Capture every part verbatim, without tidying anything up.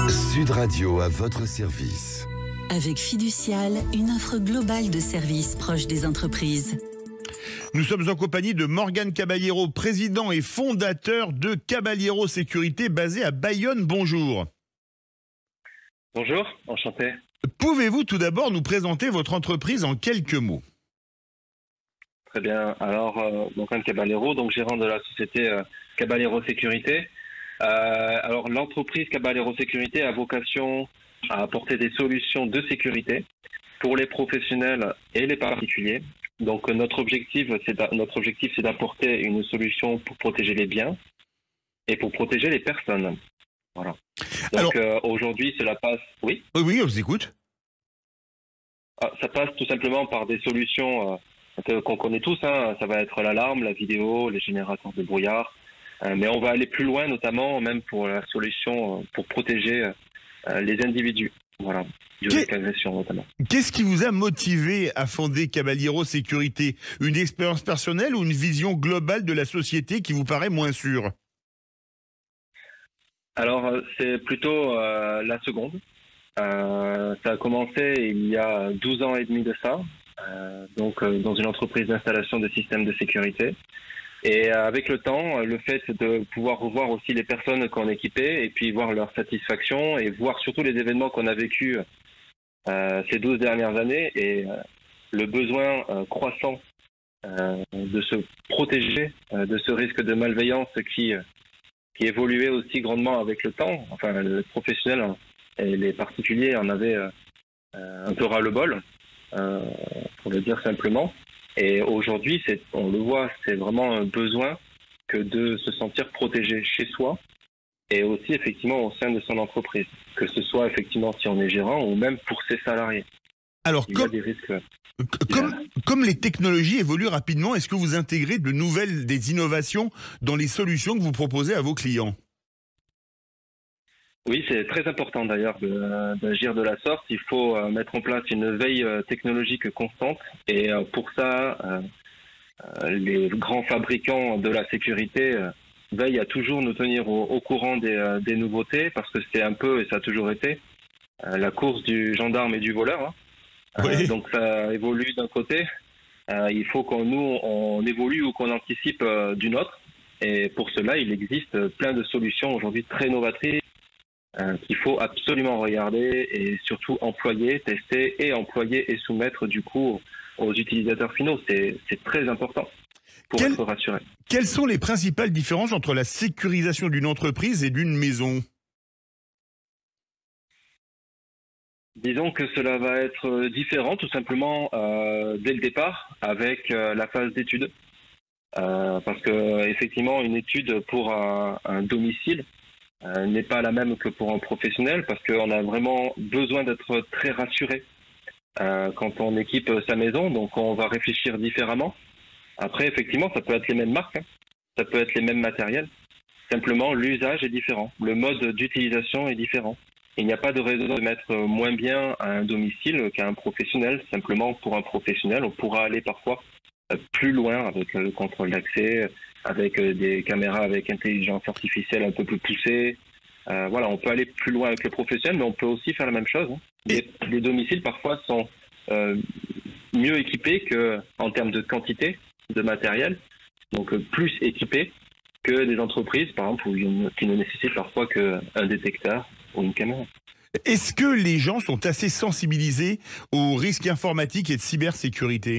Sud Radio à votre service. Avec Fiducial, une offre globale de services proches des entreprises. Nous sommes en compagnie de Morgane Caballero, président et fondateur de Caballero Sécurité, basé à Bayonne. Bonjour. Bonjour, enchanté. Pouvez-vous tout d'abord nous présenter votre entreprise en quelques mots? Très bien. Alors, euh, Morgane Caballero, donc gérant de la société euh, Caballero Sécurité. Euh, alors, l'entreprise Caballero Sécurité a vocation à apporter des solutions de sécurité pour les professionnels et les particuliers. Donc, notre objectif, c'est notre objectif, c'est d'apporter une solution pour protéger les biens et pour protéger les personnes. Voilà. Donc, euh, aujourd'hui, cela passe. Oui. Oui, oui, on vous écoute. Ah, ça passe tout simplement par des solutions euh, qu'on connaît tous. Hein. Ça va être l'alarme, la vidéo, les générateurs de brouillard. Euh, mais on va aller plus loin, notamment même pour la solution euh, pour protéger euh, les individus. Voilà. Du risque d'agression notamment. Qu'est-ce qui vous a motivé à fonder Caballero Sécurité? Une expérience personnelle ou une vision globale de la société qui vous paraît moins sûre? Alors, c'est plutôt euh, la seconde. Euh, ça a commencé il y a douze ans et demi de ça, euh, donc euh, dans une entreprise d'installation de systèmes de sécurité. Et euh, avec le temps, le fait de pouvoir revoir aussi les personnes qu'on équipait et puis voir leur satisfaction et voir surtout les événements qu'on a vécus euh, ces douze dernières années et euh, le besoin euh, croissant euh, de se protéger euh, de ce risque de malveillance qui, qui évoluait aussi grandement avec le temps. Enfin, le professionnel et les particuliers en avaient euh, un peu ras-le-bol, euh, pour le dire simplement. Et aujourd'hui, c'est, on le voit, c'est vraiment un besoin que de se sentir protégé chez soi et aussi effectivement au sein de son entreprise, que ce soit effectivement si on est gérant ou même pour ses salariés. Alors, Il comme, y a des risques. Comme, comme les technologies évoluent rapidement, est-ce que vous intégrez de nouvelles, des innovations dans les solutions que vous proposez à vos clients? Oui, c'est très important d'ailleurs d'agir de la sorte. Il faut euh, mettre en place une veille euh, technologique constante et euh, pour ça, euh, euh, les grands fabricants de la sécurité euh, veillent à toujours nous tenir au, au courant des, euh, des nouveautés parce que c'est un peu, et ça a toujours été, euh, la course du gendarme et du voleur. Hein. Oui. Euh, donc ça évolue d'un côté, euh, il faut qu'on nous on évolue ou qu'on anticipe euh, d'une autre. Et pour cela, il existe plein de solutions aujourd'hui très novatrices Euh, qu'il faut absolument regarder et surtout employer, tester et employer et soumettre du coup aux utilisateurs finaux. C'est, c'est très important pour Quel, être rassuré. Quelles sont les principales différences entre la sécurisation d'une entreprise et d'une maison? Disons que cela va être différent tout simplement euh, dès le départ avec euh, la phase d'étude. Euh, parce que effectivement une étude pour un, un domicile Euh, n'est pas la même que pour un professionnel parce qu'on a vraiment besoin d'être très rassuré euh, quand on équipe sa maison, donc on va réfléchir différemment. Après, effectivement, ça peut être les mêmes marques, hein. Ça peut être les mêmes matériels. Simplement, l'usage est différent, le mode d'utilisation est différent. Il n'y a pas de raison de mettre moins bien à un domicile qu'à un professionnel. Simplement, pour un professionnel, on pourra aller parfois plus loin avec le contrôle d'accès, avec des caméras avec intelligence artificielle un peu plus poussée. Euh, voilà, on peut aller plus loin avec le professionnel, mais on peut aussi faire la même chose. Les, les domiciles, parfois, sont euh, mieux équipés que, en termes de quantité de matériel, donc plus équipés que des entreprises, par exemple, où une, qui ne nécessitent parfois qu'un détecteur ou une caméra. Est-ce que les gens sont assez sensibilisés aux risques informatiques et de cybersécurité?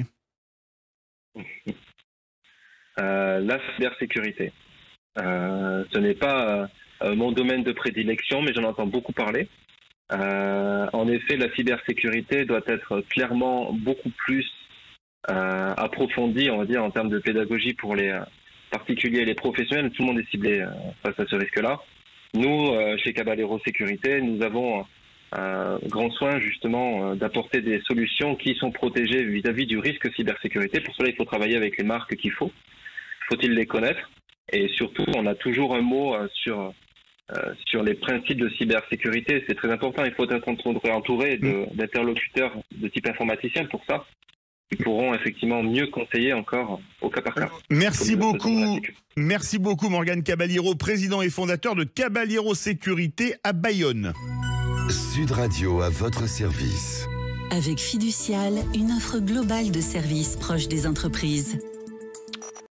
Euh, la cybersécurité. Euh, ce n'est pas euh, mon domaine de prédilection, mais j'en entends beaucoup parler. Euh, en effet, la cybersécurité doit être clairement beaucoup plus euh, approfondie, on va dire, en termes de pédagogie pour les particuliers et les professionnels. Tout le monde est ciblé euh, face à ce risque-là. Nous, euh, chez Caballero Sécurité, nous avons euh, grand soin justement euh, d'apporter des solutions qui sont protégées vis-à-vis du risque cybersécurité. Pour cela, il faut travailler avec les marques qu'il faut. Faut-il les connaître? Et surtout, on a toujours un mot euh, sur euh, sur les principes de cybersécurité. C'est très important. Il faut être entouré de, d'interlocuteurs de type informaticien pour ça. qui pourront effectivement mieux conseiller encore au cas par cas. Merci beaucoup, merci beaucoup Morgane Caballero, président et fondateur de Caballero Sécurité à Bayonne. Sud Radio à votre service. Avec Fiducial, une offre globale de services proches des entreprises.